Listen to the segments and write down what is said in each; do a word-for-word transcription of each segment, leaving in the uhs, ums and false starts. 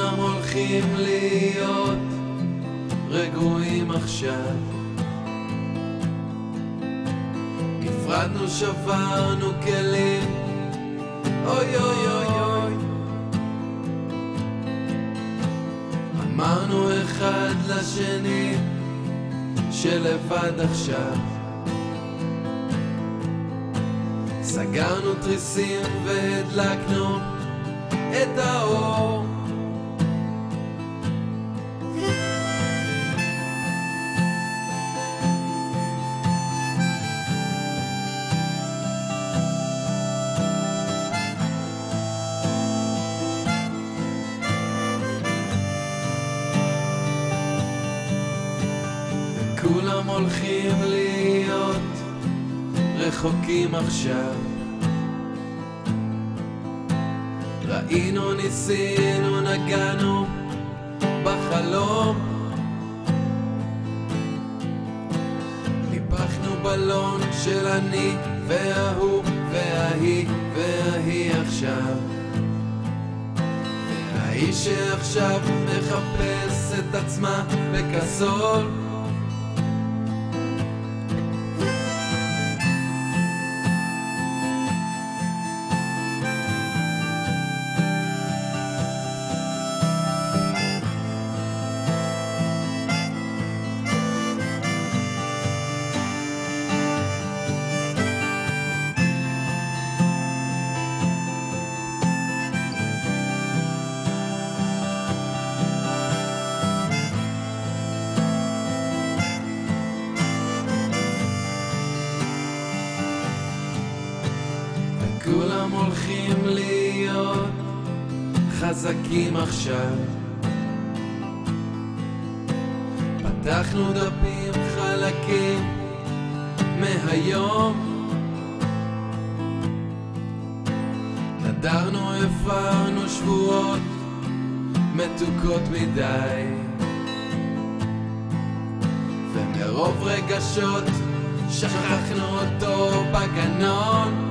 כולם הולכים להיות רגועים עכשיו. נפרדנו, שברנו כלים, אוי אוי אוי אוי. אמרנו אחד לשני שלבד עכשיו. סגרנו תריסים והדלקנו את האור. וכולם הולכים להיות רחוקים עכשיו. ראינו, ניסינו, נגענו בחלום. ניפחנו בלון של אני וההוא וההיא וההיא עכשיו. וההיא שעכשיו מחפש את עצמה בקסול. כולם הולכים להיות חזקים עכשיו. פתחנו דפים חלקים מהיום. נדרנו, הפרנו שבועות מתוקות מדי. ומרוב רגשות שכחנו אותו בגנון.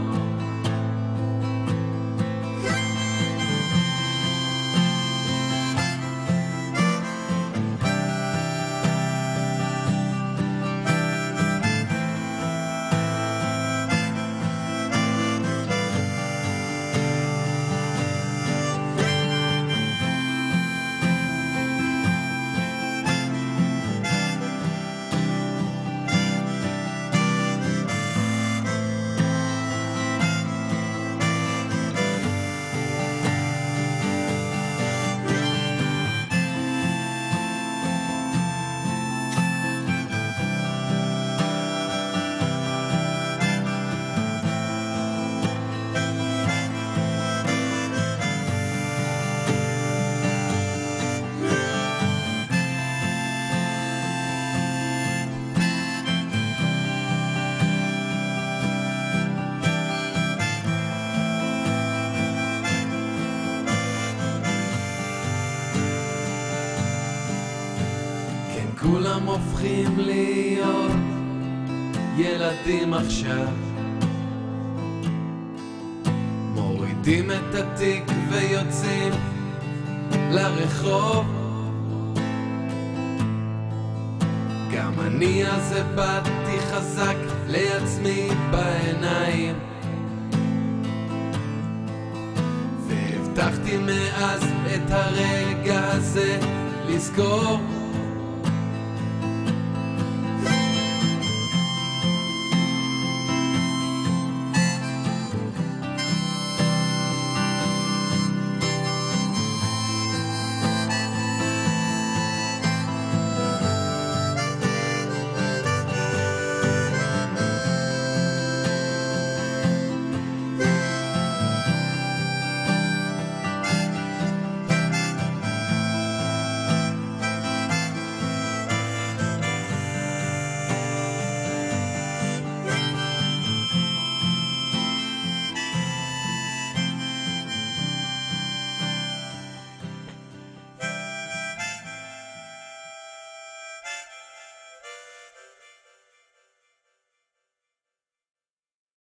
כולם הופכים להיות ילדים עכשיו. מורידים את התיק ויוצאים לרחוב. גם אני הזה באתי חזק לעצמי בעיניים. והבטחתי מאז את הרגע הזה לזכור.